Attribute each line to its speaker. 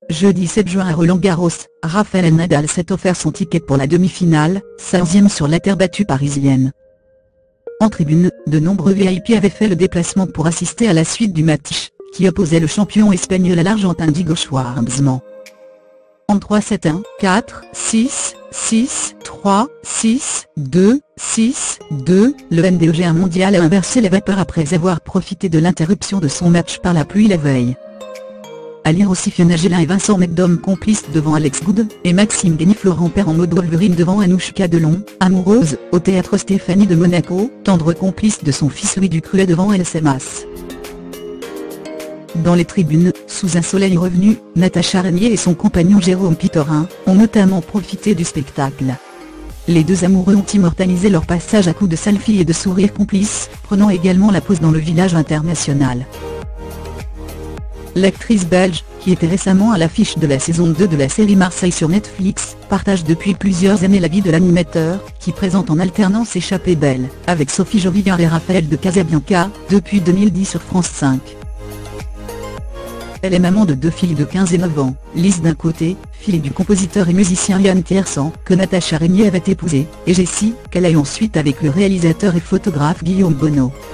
Speaker 1: Jeudi 7 juin à Roland-Garros, Rafael Nadal s'est offert son ticket pour la demi-finale, 15e sur la terre battue parisienne. En tribune, de nombreux VIP avaient fait le déplacement pour assister à la suite du match, qui opposait le champion espagnol à l'Argentin Diego Schwartzman. En 3-7-1, 4, 6, 6, 3, 6, 2, 6, 2, le MDG1 mondial a inversé les vapeurs après avoir profité de l'interruption de son match par la pluie la veille. À lire aussi Fiona Gélin et Vincent McDom complices devant Alex Good, et Maxime Guény-Florent Père en mode Wolverine devant Anouchka Delon, amoureuse, au théâtre Stéphanie de Monaco, tendre complice de son fils Louis Ducruet devant Elsa Mas. Dans les tribunes, sous un soleil revenu, Natacha Régnier et son compagnon Jérôme Pitorin ont notamment profité du spectacle. Les deux amoureux ont immortalisé leur passage à coups de selfie et de sourires complices, prenant également la pose dans le village international. L'actrice belge, qui était récemment à l'affiche de la saison 2 de la série Marseille sur Netflix, partage depuis plusieurs années la vie de l'animateur, qui présente en alternance Échappée belle, avec Sophie Jovillard et Raphaël de Casabianca, depuis 2010 sur France 5. Elle est maman de deux filles de 15 et 9 ans, Lise d'un côté, fille du compositeur et musicien Yann Tiersan, que Natacha Régnier avait épousé, et Jessie, qu'elle a eu ensuite avec le réalisateur et photographe Guillaume Bonneau.